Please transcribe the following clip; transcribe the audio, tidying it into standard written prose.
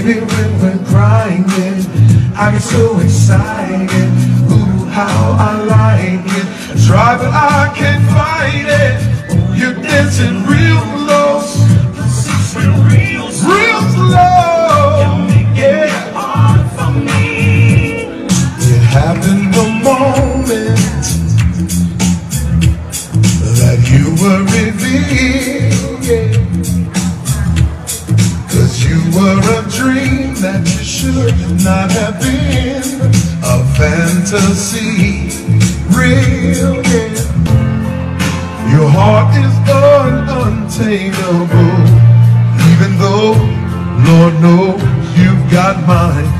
baby, when we're crying, I get so excited. Ooh, how I like it. I try but I can't fight it. You're dancing real close, real slow. Yeah, hard for me. It happened the moment that you were revealed. Yeah. 'Cause you were a dream that you should not have been. A fantasy, real, yeah. Your heart is untameable, even though, Lord knows, you've got mine.